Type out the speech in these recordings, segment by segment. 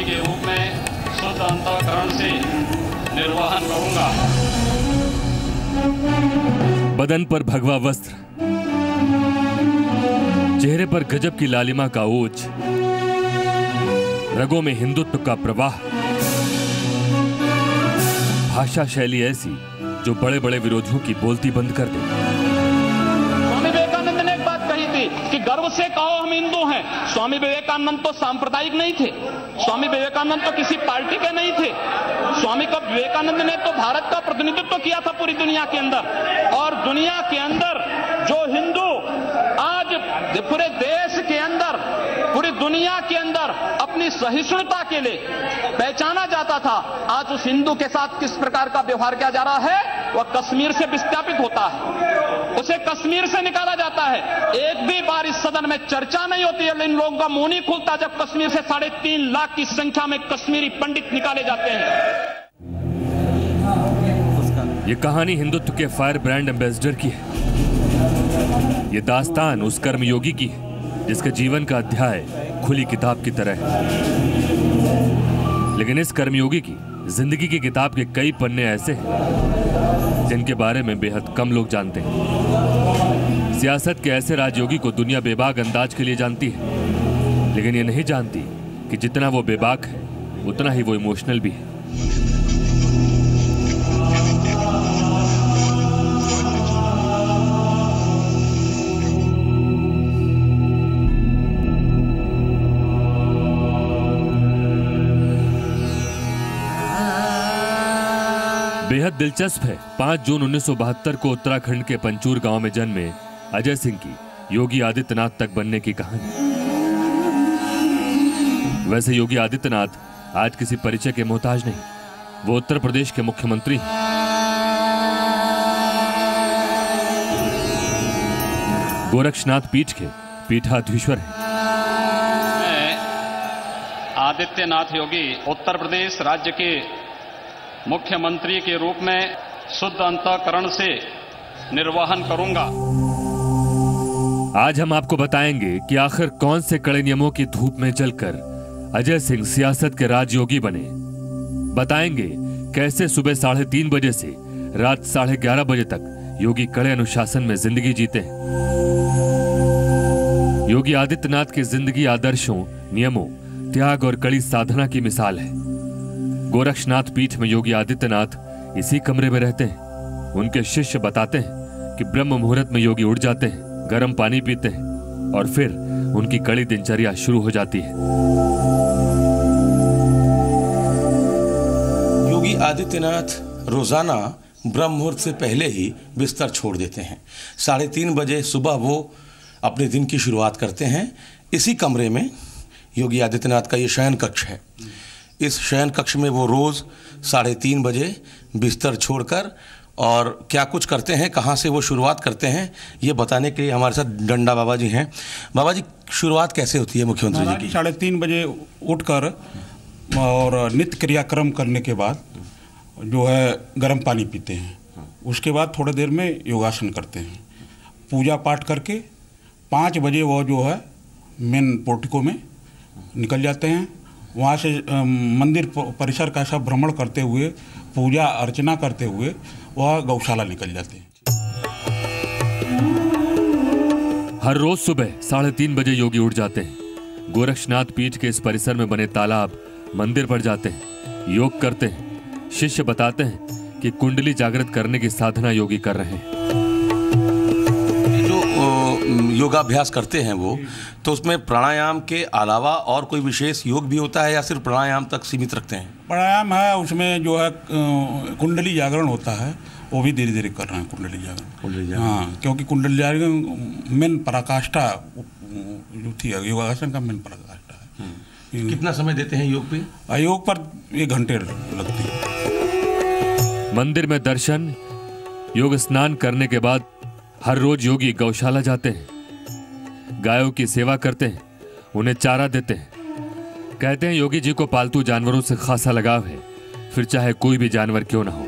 के रूप में शुद्ध अंतःकरण से निर्वहन करूंगा। बदन पर भगवा वस्त्र, चेहरे पर गजब की लालिमा का ओज, रगों में हिंदुत्व का प्रवाह, भाषा शैली ऐसी जो बड़े बड़े विरोधियों की बोलती बंद कर दे। स्वामी विवेकानंद ने एक बात कही थी कि गर्व से कहो हम हिंदू हैं। स्वामी विवेकानंद तो सांप्रदायिक नहीं थे, स्वामी विवेकानंद तो किसी पार्टी के नहीं थे। स्वामी विवेकानंद ने तो भारत का प्रतिनिधित्व किया था पूरी दुनिया के अंदर, और दुनिया के अंदर जो हिंदू आज पूरे देश के अंदर, पूरी दुनिया के अंदर अपनी सहिष्णुता के लिए पहचाना जाता था, आज उस हिंदू के साथ किस प्रकार का व्यवहार किया जा रहा है, वह कश्मीर से विस्थापित होता है, उसे कश्मीर से निकाला जाता है। एक भी बार इस सदन में चर्चा नहीं होती है, इन लोगों का मुंह नहीं खुलता जब कश्मीर से 3.5 लाख की संख्या में कश्मीरी पंडित निकाले जाते हैं। ये कहानी हिंदुत्व के फायर ब्रांड एम्बेसडर की है। ये दास्तान उस कर्मयोगी की है जिसके जीवन का अध्याय खुली किताब की तरह है। लेकिन इस कर्मयोगी की जिंदगी की किताब के कई पन्ने ऐसे हैं जिनके बारे में बेहद कम लोग जानते हैं। सियासत के ऐसे राजयोगी को दुनिया बेबाक अंदाज के लिए जानती है, लेकिन ये नहीं जानती कि जितना वो बेबाक है उतना ही वो इमोशनल भी है। बेहद दिलचस्प है 5 जून 1972 को उत्तराखंड के पंचूर गांव में जन्मे अजय सिंह की योगी आदित्यनाथ तक बनने की कहानी। वैसे योगी आदित्यनाथ आज किसी परिचय के मोहताज नहीं, वो उत्तर प्रदेश के मुख्यमंत्री हैं। गोरक्षनाथ पीठ के पीठाधीश्वर हैं। आदित्यनाथ योगी उत्तर प्रदेश राज्य के मुख्यमंत्री के रूप में शुद्ध अंतःकरण से निर्वहन करूंगा। आज हम आपको बताएंगे कि आखिर कौन से कड़े नियमों की धूप में जलकर अजय सिंह सियासत के राजयोगी बने। बताएंगे कैसे सुबह 3:30 बजे से रात 11:30 बजे तक योगी कड़े अनुशासन में जिंदगी जीते हैं। योगी आदित्यनाथ की जिंदगी आदर्शों, नियमों, त्याग और कड़ी साधना की मिसाल है। गोरक्षनाथ पीठ में योगी आदित्यनाथ इसी कमरे में रहते हैं। उनके शिष्य बताते हैं कि ब्रह्म मुहूर्त में योगी उठ जाते हैं, गर्म पानी पीते हैं और फिर उनकी कड़ी दिनचर्या शुरू हो जाती है। योगी आदित्यनाथ रोजाना ब्रह्म मुहूर्त से पहले ही बिस्तर छोड़ देते हैं। 3:30 बजे सुबह वो अपने दिन की शुरुआत करते हैं। इसी कमरे में योगी आदित्यनाथ का ये शयन कक्ष है। इस शयन कक्ष में वो रोज़ 3:30 बजे बिस्तर छोड़कर और क्या कुछ करते हैं, कहाँ से वो शुरुआत करते हैं, ये बताने के लिए हमारे साथ डंडा बाबा जी हैं। बाबा जी, शुरुआत कैसे होती है मुख्यमंत्री जी की? 3:30 बजे उठकर और नित्य क्रियाक्रम करने के बाद जो है गर्म पानी पीते हैं। उसके बाद थोड़ी देर में योगासन करते हैं। पूजा पाठ करके 5 बजे वो जो है मेन पोर्टिको में निकल जाते हैं। वहाँ से मंदिर परिसर का सब भ्रमण करते हुए, पूजा अर्चना करते हुए वह गौशाला निकल जाते हैं। हर रोज सुबह 3:30 बजे योगी उठ जाते हैं। गोरक्षनाथ पीठ के इस परिसर में बने तालाब, मंदिर पर जाते हैं, योग करते हैं। शिष्य बताते हैं कि कुंडली जागृत करने की साधना योगी कर रहे हैं। योगाभ्यास करते हैं वो, तो उसमें प्राणायाम के अलावा और कोई विशेष योग भी होता है या सिर्फ प्राणायाम तक सीमित रखते हैं? प्राणायाम है, उसमें जो है कुंडली जागरण होता है, वो भी धीरे धीरे कर रहे हैं कुंडली जागरण। हाँ, क्योंकि कुंडली जागरण मेन पराकाष्ठा जो थी योगासन का मेन पराकाष्ठा है। कितना समय देते हैं योग पे? योग पर 1 घंटे लगते हैं। मंदिर में दर्शन, योग स्नान करने के बाद हर रोज योगी गौशाला जाते हैं, गायों की सेवा करते हैं, उन्हें चारा देते हैं। कहते हैं योगी जी को पालतू जानवरों से खासा लगाव है, फिर चाहे कोई भी जानवर क्यों ना हो।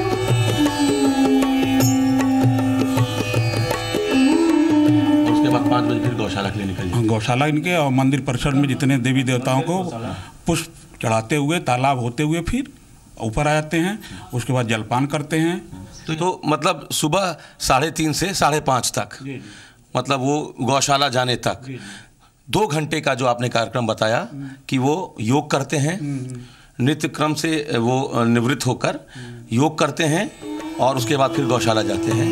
उसके बाद 5 बजे फिर गौशाला के लिए निकल जाते गौशाला इनके और मंदिर परिसर में जितने देवी देवताओं को पुष्प चढ़ाते हुए तालाब होते हुए फिर ऊपर आ जाते हैं। उसके बाद जलपान करते हैं। तो मतलब सुबह 3:30 से 5:30 तक, मतलब वो गौशाला जाने तक 2 घंटे का जो आपने कार्यक्रम बताया कि वो योग करते हैं, नित्य क्रम से वो निवृत्त होकर योग करते हैं और उसके बाद फिर गौशाला जाते हैं।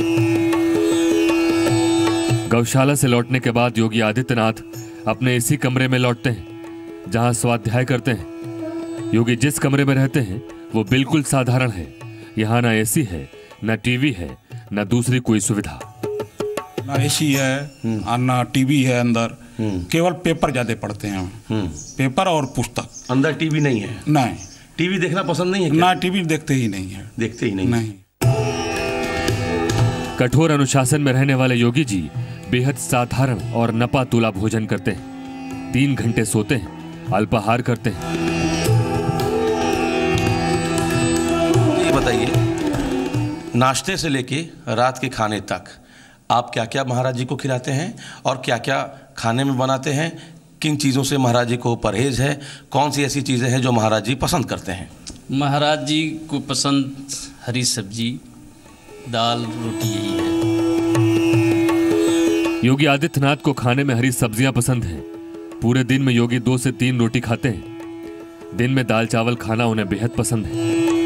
गौशाला से लौटने के बाद योगी आदित्यनाथ अपने इसी कमरे में लौटते हैं जहां स्वाध्याय करते हैं। योगी जिस कमरे में रहते हैं वो बिल्कुल साधारण है। यहाँ ना एसी है, ना टीवी है, ना दूसरी कोई सुविधा। ना एसी है और ना टीवी है अंदर, केवल पेपर ज्यादा पढ़ते हैं। पेपर और पुस्तक। अंदर टीवी नहीं है? नहीं। टीवी देखना पसंद नहीं है क्या? ना, टीवी देखते ही नहीं है। देखते ही नहीं? नहीं। कठोर अनुशासन में रहने वाले योगी जी बेहद साधारण और नपा तुला भोजन करते हैं। 3 घंटे सोते हैं, अल्पाहार करते हैं। ये बताइए, नाश्ते से लेके रात के खाने तक आप क्या क्या महाराज जी को खिलाते हैं और क्या क्या खाने में बनाते हैं? किन चीज़ों से महाराज जी को परहेज है? कौन सी ऐसी चीज़ें हैं जो महाराज जी पसंद करते हैं? महाराज जी को पसंद हरी सब्जी, दाल, रोटी यही है। योगी आदित्यनाथ को खाने में हरी सब्जियां पसंद हैं। पूरे दिन में योगी 2 से 3 रोटी खाते हैं। दिन में दाल चावल खाना उन्हें बेहद पसंद है।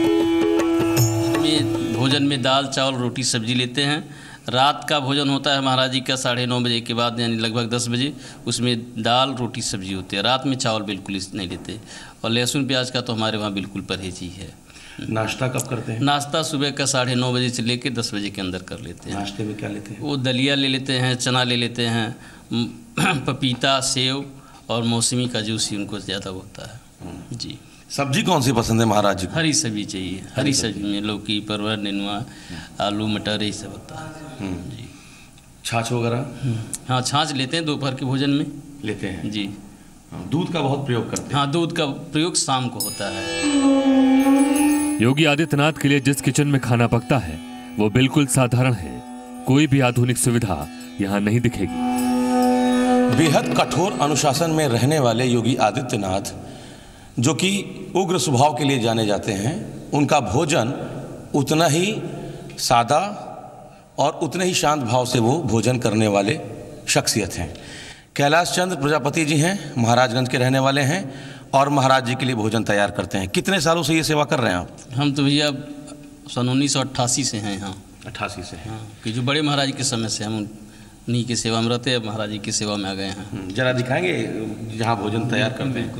भोजन में दाल चावल रोटी सब्जी लेते हैं। रात का भोजन होता है महाराज जी का 9:30 बजे के बाद, यानी लगभग 10 बजे। उसमें दाल रोटी सब्जी होती है। रात में चावल बिल्कुल नहीं लेते। और लहसुन प्याज का तो हमारे वहाँ बिल्कुल परहेज ही है। नाश्ता कब करते हैं? नाश्ता सुबह का 9:30 बजे से लेकर 10 बजे के अंदर कर लेते हैं। नाश्ते में क्या लेते हैं? वो दलिया ले लेते हैं, चना ले लेते हैं, पपीता, सेव और मौसमी का जूस ही उनको ज़्यादा होता है जी। सब्जी कौन सी पसंद है महाराज जी को? हरी सब्जी चाहिए। हरी सब्जी में लौकी, परवल, नेनुआ, आलू, मटर यही सब होता है जी। छाछ वगैरह? हाँ, छाछ लेते हैं दोपहर के भोजन में लेते हैं जी। दूध का बहुत प्रयोग करते हैं? हाँ, दूध का प्रयोग शाम को होता है। योगी आदित्यनाथ के लिए जिस किचन में खाना पकता है वो बिल्कुल साधारण है। कोई भी आधुनिक सुविधा यहाँ नहीं दिखेगी। बेहद कठोर अनुशासन में रहने वाले योगी आदित्यनाथ, जो कि उग्र स्वभाव के लिए जाने जाते हैं, उनका भोजन उतना ही सादा और उतने ही शांत भाव से वो भोजन करने वाले शख्सियत हैं। कैलाश चंद्र प्रजापति जी हैं, महाराजगंज के रहने वाले हैं और महाराज जी के लिए भोजन तैयार करते हैं। कितने सालों से ये सेवा कर रहे हैं आप? हम तो भैया सन 1988 से हैं यहाँ। 88 से? हाँ, कि जो बड़े महाराज के समय से हम उन्हीं की सेवा में रहते हैं। महाराज जी की सेवा में आ गए हैं। जरा दिखाएंगे जहाँ भोजन तैयार करते हैं?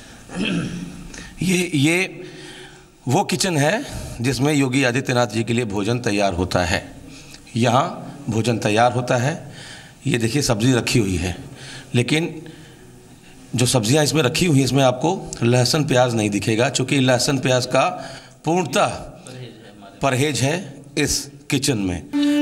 ये वो किचन है जिसमें योगी आदित्यनाथ जी के लिए भोजन तैयार होता है। यहाँ भोजन तैयार होता है। ये देखिए सब्ज़ी रखी हुई है, लेकिन जो सब्जियां इसमें रखी हुई हैं इसमें आपको लहसुन प्याज नहीं दिखेगा, क्योंकि लहसुन प्याज का पूर्णतः परहेज है इस किचन में।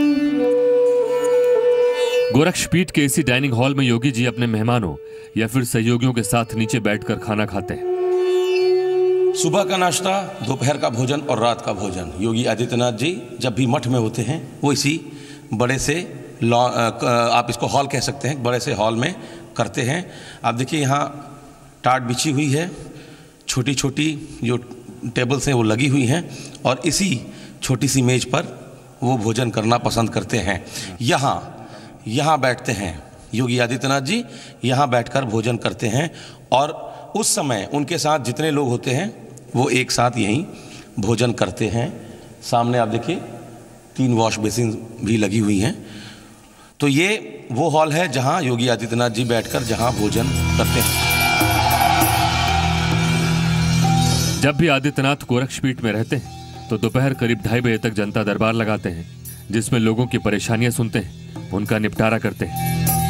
गोरक्षपीठ के इसी डाइनिंग हॉल में योगी जी अपने मेहमानों या फिर सहयोगियों के साथ नीचे बैठकर खाना खाते हैं। सुबह का नाश्ता, दोपहर का भोजन और रात का भोजन योगी आदित्यनाथ जी जब भी मठ में होते हैं वो इसी बड़े से आप इसको हॉल कह सकते हैं, बड़े से हॉल में करते हैं। आप देखिए यहाँ टाट बिछी हुई है, छोटी छोटी जो टेबल्स हैं वो लगी हुई हैं और इसी छोटी सी मेज पर वो भोजन करना पसंद करते हैं। यहाँ बैठते हैं योगी आदित्यनाथ जी, यहाँ बैठकर भोजन करते हैं और उस समय उनके साथ जितने लोग होते हैं वो एक साथ यहीं भोजन करते हैं। सामने आप देखिए 3 वॉश बेसिन भी लगी हुई हैं। तो ये वो हॉल है जहां योगी आदित्यनाथ जी बैठकर जहां भोजन करते हैं। जब भी आदित्यनाथ गोरक्षपीठ में रहते हैं तो दोपहर करीब 2:30 बजे तक जनता दरबार लगाते हैं, जिसमें लोगों की परेशानियां सुनते हैं, उनका निपटारा करते हैं।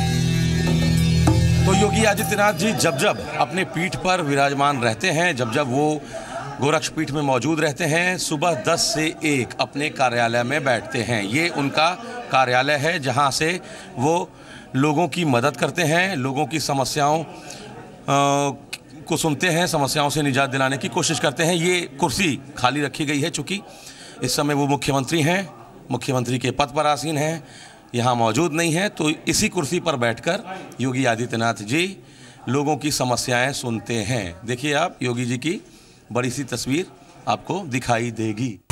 तो योगी आदित्यनाथ जी जब जब अपने पीठ पर विराजमान रहते हैं, जब जब वो गोरक्षपीठ में मौजूद रहते हैं, सुबह 10 से 1 अपने कार्यालय में बैठते हैं। ये उनका कार्यालय है जहां से वो लोगों की मदद करते हैं, लोगों की समस्याओं को सुनते हैं, समस्याओं से निजात दिलाने की कोशिश करते हैं। ये कुर्सी खाली रखी गई है चूँकि इस समय वो मुख्यमंत्री हैं, मुख्यमंत्री के पद पर आसीन हैं। यहाँ मौजूद नहीं है, तो इसी कुर्सी पर बैठकर योगी आदित्यनाथ जी लोगों की समस्याएं सुनते हैं। देखिए आप, योगी जी की बड़ी सी तस्वीर आपको दिखाई देगी।